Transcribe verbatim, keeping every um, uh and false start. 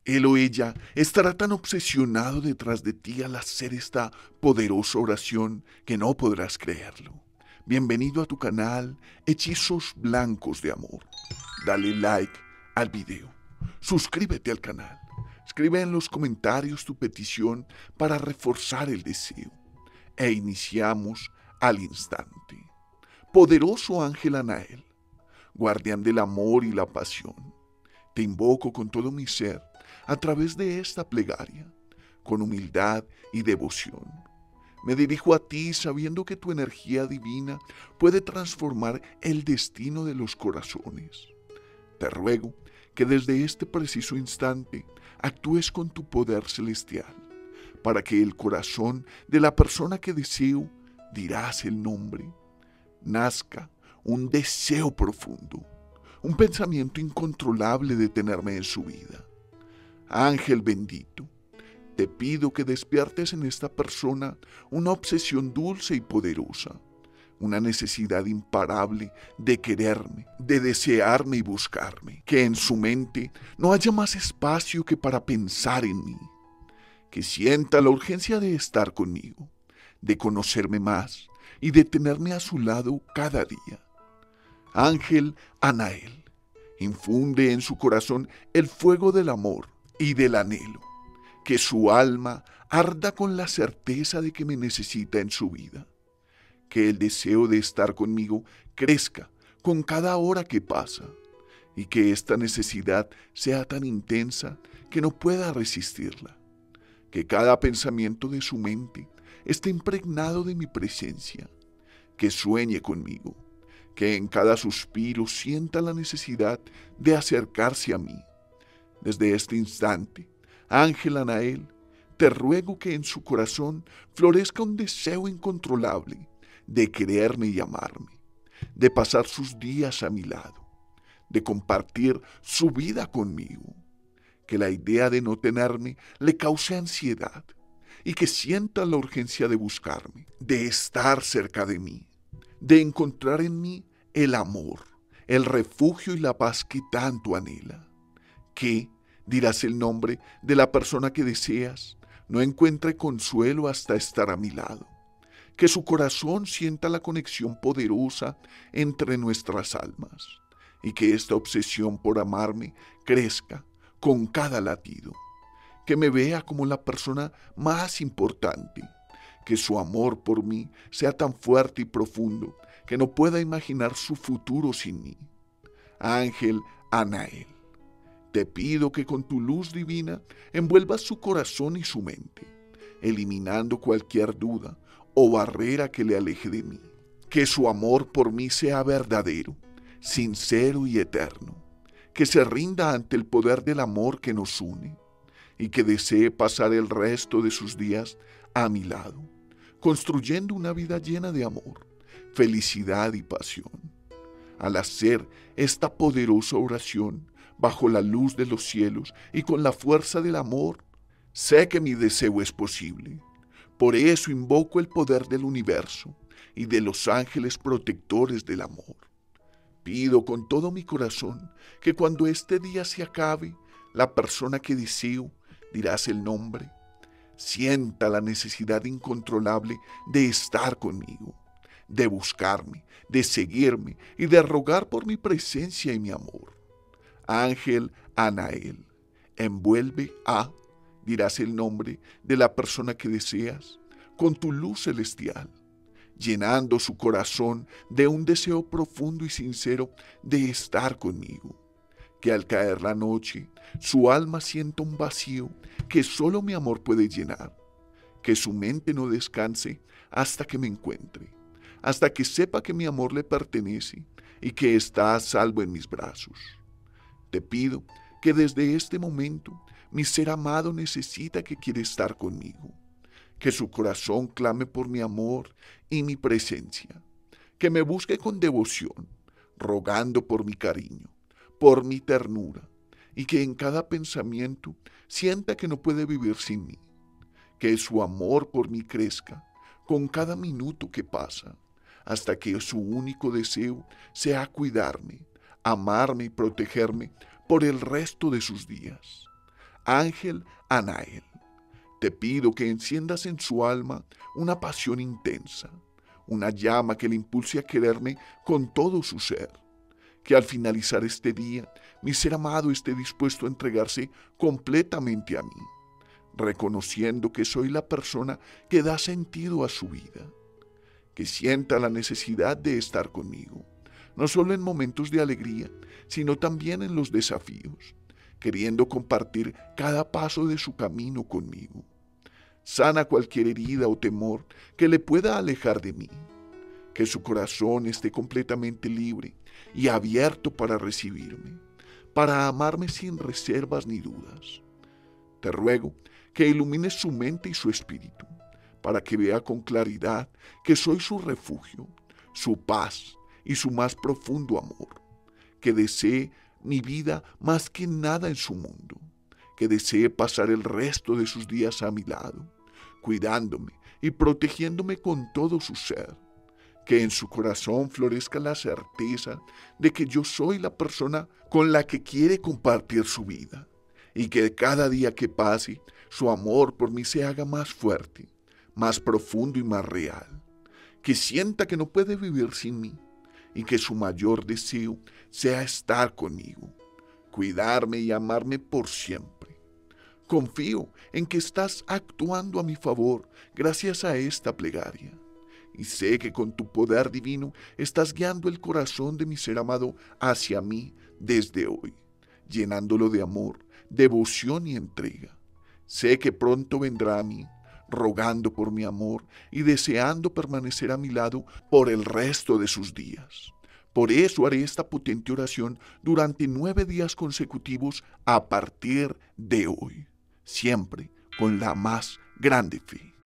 Él o ella estará tan obsesionado detrás de ti al hacer esta poderosa oración que no podrás creerlo. Bienvenido a tu canal Hechizos Blancos de Amor. Dale like al video. Suscríbete al canal. Escribe en los comentarios tu petición para reforzar el deseo. E iniciamos al instante. Poderoso ángel Anael, guardián del amor y la pasión, te invoco con todo mi ser a través de esta plegaria, con humildad y devoción. Me dirijo a ti sabiendo que tu energía divina puede transformar el destino de los corazones. Te ruego que desde este preciso instante actúes con tu poder celestial, para que el corazón de la persona que deseo, dirás el nombre, nazca un deseo profundo, un pensamiento incontrolable de tenerme en su vida. Ángel bendito, te pido que despiertes en esta persona una obsesión dulce y poderosa, una necesidad imparable de quererme, de desearme y buscarme, que en su mente no haya más espacio que para pensar en mí, que sienta la urgencia de estar conmigo, de conocerme más y de tenerme a su lado cada día. Ángel Anael, infunde en su corazón el fuego del amor y del anhelo, que su alma arda con la certeza de que me necesita en su vida, que el deseo de estar conmigo crezca con cada hora que pasa y que esta necesidad sea tan intensa que no pueda resistirla, que cada pensamiento de su mente esté impregnado de mi presencia, que sueñe conmigo, que en cada suspiro sienta la necesidad de acercarse a mí. Desde este instante, ángel Anael, te ruego que en su corazón florezca un deseo incontrolable de quererme y amarme, de pasar sus días a mi lado, de compartir su vida conmigo, que la idea de no tenerme le cause ansiedad y que sienta la urgencia de buscarme, de estar cerca de mí, de encontrar en mí el amor, el refugio y la paz que tanto anhela, que, dirás el nombre de la persona que deseas, no encuentre consuelo hasta estar a mi lado, que su corazón sienta la conexión poderosa entre nuestras almas y que esta obsesión por amarme crezca con cada latido, que me vea como la persona más importante, que su amor por mí sea tan fuerte y profundo que no pueda imaginar su futuro sin mí. Ángel Anael, te pido que con tu luz divina envuelvas su corazón y su mente, eliminando cualquier duda o barrera que le aleje de mí. Que su amor por mí sea verdadero, sincero y eterno, que se rinda ante el poder del amor que nos une y que desee pasar el resto de sus días a mi lado, construyendo una vida llena de amor, felicidad y pasión. Al hacer esta poderosa oración bajo la luz de los cielos y con la fuerza del amor, sé que mi deseo es posible. Por eso invoco el poder del universo y de los ángeles protectores del amor. Pido con todo mi corazón que cuando este día se acabe, la persona que deseo, dirás el nombre, sienta la necesidad incontrolable de estar conmigo, de buscarme, de seguirme y de rogar por mi presencia y mi amor. Ángel Anael, envuelve a, dirás el nombre de la persona que deseas, con tu luz celestial, llenando su corazón de un deseo profundo y sincero de estar conmigo. Que al caer la noche, su alma sienta un vacío que solo mi amor puede llenar. Que su mente no descanse hasta que me encuentre, hasta que sepa que mi amor le pertenece y que está a salvo en mis brazos. Te pido que desde este momento mi ser amado necesita que quiere estar conmigo, que su corazón clame por mi amor y mi presencia, que me busque con devoción, rogando por mi cariño, por mi ternura, y que en cada pensamiento sienta que no puede vivir sin mí, que su amor por mí crezca con cada minuto que pasa, hasta que su único deseo sea cuidarme, amarme y protegerme por el resto de sus días. Ángel Anael, te pido que enciendas en su alma una pasión intensa, una llama que le impulse a quererme con todo su ser, que al finalizar este día mi ser amado esté dispuesto a entregarse completamente a mí, reconociendo que soy la persona que da sentido a su vida, que sienta la necesidad de estar conmigo, no solo en momentos de alegría, sino también en los desafíos, queriendo compartir cada paso de su camino conmigo. Sana cualquier herida o temor que le pueda alejar de mí, que su corazón esté completamente libre y abierto para recibirme, para amarme sin reservas ni dudas. Te ruego que ilumines su mente y su espíritu, para que vea con claridad que soy su refugio, su paz y su más profundo amor, que desee mi vida más que nada en su mundo, que desee pasar el resto de sus días a mi lado, cuidándome y protegiéndome con todo su ser, que en su corazón florezca la certeza de que yo soy la persona con la que quiere compartir su vida, y que cada día que pase, su amor por mí se haga más fuerte, más profundo y más real, que sienta que no puede vivir sin mí, y que su mayor deseo sea estar conmigo, cuidarme y amarme por siempre. Confío en que estás actuando a mi favor gracias a esta plegaria, y sé que con tu poder divino estás guiando el corazón de mi ser amado hacia mí desde hoy, llenándolo de amor, devoción y entrega. Sé que pronto vendrá a mí, rogando por mi amor y deseando permanecer a mi lado por el resto de sus días. Por eso haré esta potente oración durante nueve días consecutivos a partir de hoy, siempre con la más grande fe.